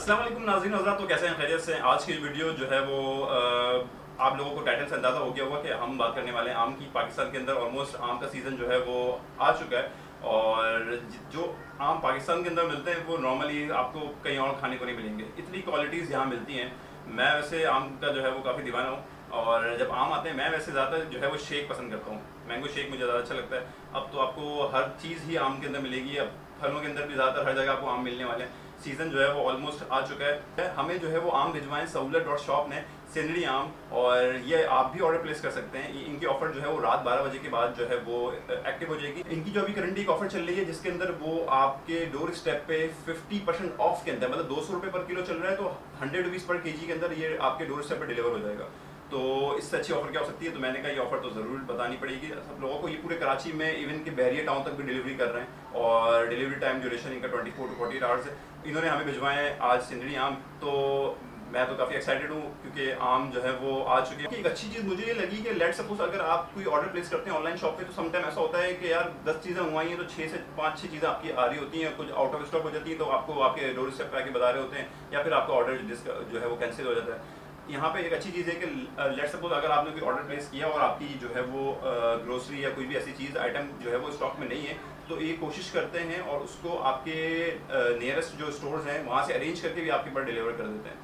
अस्सलाम वालेकुम नाज़रीन हज़रात, तो कैसे हैं? खैरियत से? आज की वीडियो जो है वो आप लोगों को टाइटल से अंदाज़ा हो गया होगा कि हम बात करने वाले हैं आम की। पाकिस्तान के अंदर ऑलमोस्ट आम का सीज़न जो है वो आ चुका है और जो आम पाकिस्तान के अंदर मिलते हैं वो नॉर्मली आपको कहीं और खाने को नहीं मिलेंगे। इतनी क्वालिटीज़ यहाँ मिलती हैं। मैं वैसे आम का जो है वो काफ़ी दीवाना हूँ और जब आम आते हैं मैं वैसे ज़्यादा जो है वो शेक पसंद करता हूँ। मैंगो शेक मुझे ज़्यादा अच्छा लगता है। अब तो आपको हर चीज़ ही आम के अंदर मिलेगी। अब फलों के अंदर भी ज़्यादातर हर जगह आपको आम मिलने वाले हैं। सीज़न जो है वो ऑलमोस्ट आ चुका है। हमें जो है वो आम भिजवाएं सहूलत.शॉप ने सिंदड़ी आम, और ये आप भी ऑर्डर प्लेस कर सकते हैं। इनकी ऑफर जो है वो रात 12 बजे के बाद जो है वो एक्टिव हो जाएगी। इनकी जो अभी करंटली एक ऑफर चल रही है जिसके अंदर वो आपके डोर स्टेप पे 50% ऑफ के अंदर, मतलब 200 रुपये पर किलो चल रहा है तो 100 रुपीज़ पर केजी के अंदर ये आपके डोर स्टेप पे डिलीवर हो जाएगा। तो इससे अच्छी ऑफर क्या हो सकती है? तो मैंने कहा ये ऑफर तो ज़रूर बतानी पड़ेगी सब लोगों को। ये पूरे कराची में इवन के बहरिया टाउन तक भी डिलीवरी कर रहे हैं और डिलीवरी टाइम ड्यूरेशन इनका 24 to 48 आवर्स है। इन्होंने हमें भिजवाए आज सिंदड़ी आम, तो मैं तो काफ़ी एक्साइटेड हूँ क्योंकि आम जो है वो आ चुके हैं। एक अच्छी चीज़ मुझे ये लगी कि लेट सपोज अगर आप कोई ऑर्डर प्लेस करते हैं ऑनलाइन शॉप पे, तो समटाइम ऐसा होता है कि यार 10 चीज़ें मंगवाई हैं तो 6 से 5-6 चीज़ें आपकी आ रही होती हैं, कुछ आउट ऑफ स्टॉक हो जाती है तो आपको आपके डोर स्टेप पे आके बता रहे होते हैं, या फिर आपका ऑर्डर जो है वो कैंसिल हो जाता है। यहाँ पे एक अच्छी चीज़ है कि लेट सपोज अगर आपने कोई ऑर्डर प्लेस किया और आपकी जो है वो ग्रोसरी या कोई भी ऐसी चीज़ आइटम जो है वो स्टॉक में नहीं है, तो ये कोशिश करते हैं और उसको आपके नियरेस्ट जो स्टोर्स हैं वहाँ से अरेंज करके भी आपके पास डिलीवर कर देते हैं।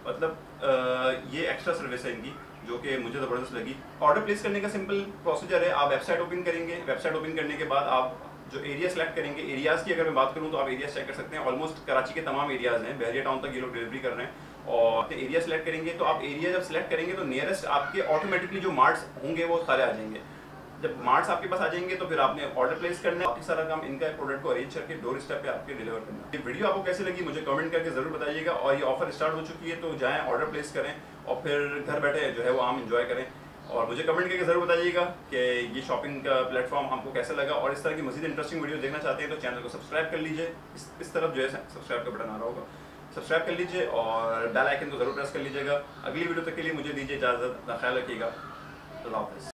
मतलब ये एक्स्ट्रा सर्विस है इनकी जो कि मुझे ज़बरदस्त लगी। ऑर्डर प्लेस करने का सिंपल प्रोसीजर है। आप वेबसाइट ओपन करेंगे, वेबसाइट ओपन करने के बाद आप जो एरिया सेलेक्ट करेंगे, एरियाज़ की अगर मैं बात करूँ तो आप एरियाज चेक कर सकते हैं। ऑलमोस्ट कराची के तमाम एरियाज़ हैं, बहरिया टाउन तक ये लोग डिलीवरी कर रहे हैं। और एरिया सेलेक्ट करेंगे तो आप एरिया जब सेलेक्ट करेंगे तो नियरेस्ट आपके ऑटोमेटिकली जो मार्ट्स होंगे वो सारे आ जाएंगे। जब मार्ट्स आपके पास आ जाएंगे तो फिर आपने ऑर्डर प्लेस करना है, बाकी सारा काम इनका प्रोडक्ट को अरेंज करके डोर स्टेप पे आपके डिलीवर करना है। ये वीडियो आपको कैसी लगी मुझे कमेंट करके ज़रूर बताइएगा, और ये ऑफर स्टार्ट हो चुकी है तो जाएँ ऑर्डर प्लेस करें और फिर घर बैठे जो है वो आम इंजॉय करें। और मुझे कमेंट करके ज़रूर बताइएगा कि ये शॉपिंग का प्लेटफॉर्म आपको कैसा लगा, और इस तरह की मज़ीद इंटरेस्टिंग वीडियो देखना चाहते हैं तो चैनल को सब्सक्राइब कर लीजिए। इस तरफ जो है सब्सक्राइब का बटन आ रहा होगा, सब्सक्राइब कर लीजिए और बेल आइकन को ज़रूर प्रेस कर लीजिएगा। अगली वीडियो तक के लिए मुझे दीजिए इजाज़त। ख्याल रखिएगा। अल्लाह हाफ़िज़।